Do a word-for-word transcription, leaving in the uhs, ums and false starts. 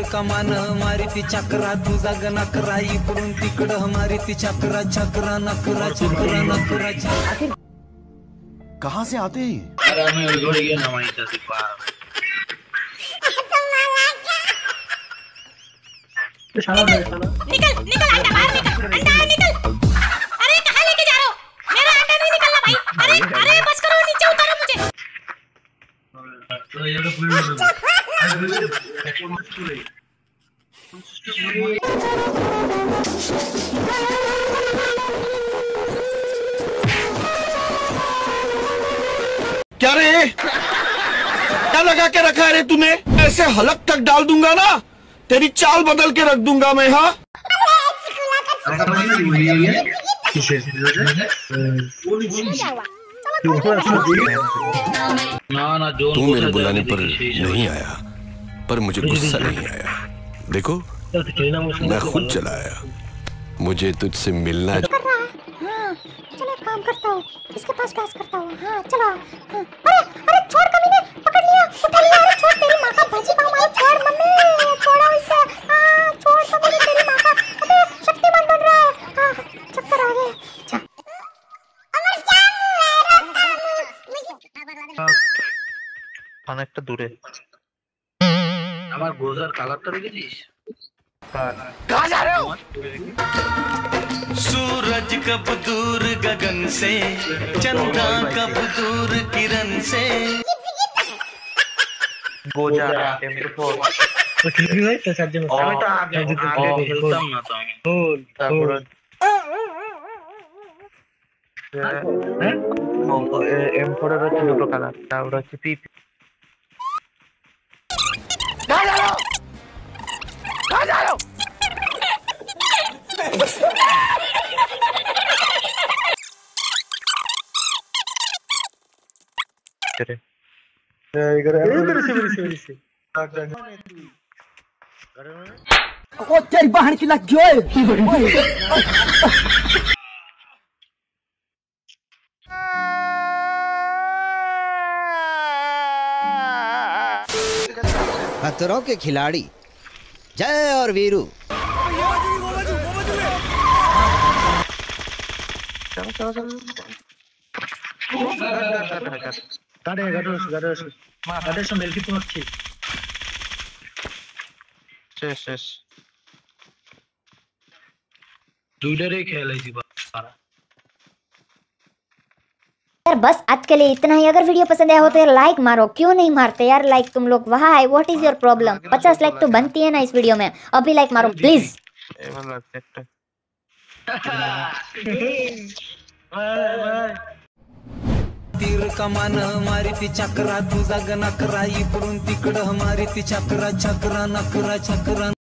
कमान मारी ती चक्रा तुझा गनकरा इकडून तिकडं मारी ती चक्रा चक्रा नकरा चक्रा नकरा आखिर कहाँ से आते हैं? निकल निकल अंडा बाहर निकल, अंडा निकल। अरे कहाँ लेके जा रहे हो? मेरा अंडा नहीं निकलना भाई। अरे अरे बस करो, नीचे उतारो मुझे। क्या रे, क्या लगा के रखा है रे तूने? ऐसे हलक तक डाल दूंगा ना, तेरी चाल बदल के रख दूंगा मैं। हाँ तू मेरे बुलाने पर नहीं आया, पर मुझे गुस्सा नहीं आया। देखो मैं खुद चला आया, मुझे तुझसे मिलना है। कर रहा है। हाँ, चलो एक काम करता हूँ, इसके पास पास करता हूँ। हाँ चलो। हाँ। अरे अरे छोड़, कमीने पकड़ लिया, उठा लिया। अरे छोड़, तेरी माँ का भाजी पाव मारो। छोड़ मम्मी, छोड़ो इसे। हाँ छोड़ कमीने, तेरी माँ का। अबे शक्तिमान बन रहा है। हाँ चक्कर आ गए। अच्छा অনেকটা দূরে আমার গোজার কালারটা দেখেছিস? कहाँ जा रहे हो? सूरज कब दूर गगन से, चंदा कब दूर किरण से। গোজা টেম্পো वो ठीक भी है तो सर जी আমি তো আগে আগে খেলতাম না তো আমি। बोल তারপরে এম ফোর এর হচ্ছে দুটো কালার, তারপর হচ্ছে পি। कहाँ जा रहे हो? कहाँ जा रहे हो? ओ तेरी बहन की लग गई। खतरों के खिलाड़ी जय और वीरू। गाड़े गाड़े गाड़े गाड़े से मिलके पहुंची। শেষ শেষ দুইটারই খেল হইছি সারা। यार बस आज के लिए इतना ही। अगर वीडियो पसंद आया हो तो यार लाइक मारो। क्यों नहीं मारते यार लाइक तुम लोग? वहाँ है, व्हाट इज योर प्रॉब्लम? पचास लाइक तो बनती है ना इस वीडियो में। अभी लाइक मारो प्लीज। এবার লাগছে একটা तीर कमान मारी ती चक्रा तुझा गनकरा इकडून तिकडं मारी ती चक्रा चक्रा नकरा चक्रा